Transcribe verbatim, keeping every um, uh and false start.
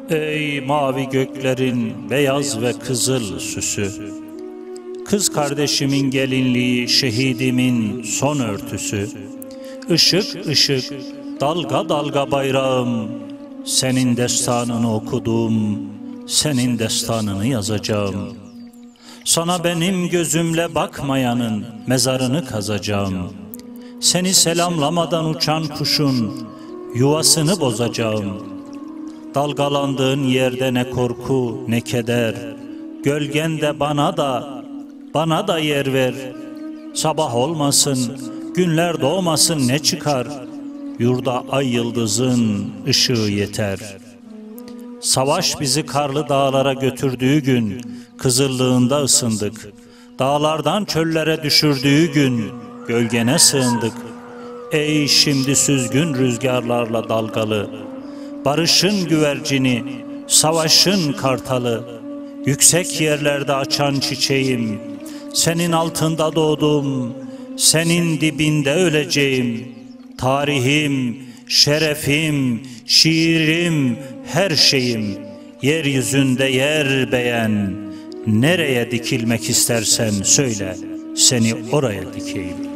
Ey mavi göklerin beyaz ve kızıl süsü, kız kardeşimin gelinliği, şehidimin son örtüsü, ışık ışık, dalga dalga bayrağım, senin destanını okudum, senin destanını yazacağım. Sana benim gözümle bakmayanın mezarını kazacağım. Seni selamlamadan uçan kuşun yuvasını bozacağım. Dalgalandığın yerde ne korku ne keder, gölgende bana da, bana da yer ver. Sabah olmasın, günler doğmasın ne çıkar, yurda ay yıldızın ışığı yeter. Savaş bizi karlı dağlara götürdüğü gün, kızıllığında ısındık. Dağlardan çöllere düşürdüğü gün, gölgene sığındık. Ey şimdi süzgün rüzgarlarla dalgalı, barışın güvercini, savaşın kartalı, yüksek yerlerde açan çiçeğim, senin altında doğdum, senin dibinde öleceğim. Tarihim, şerefim, şiirim, her şeyim, yeryüzünde yer beğen, nereye dikilmek istersen söyle, seni oraya dikeyim.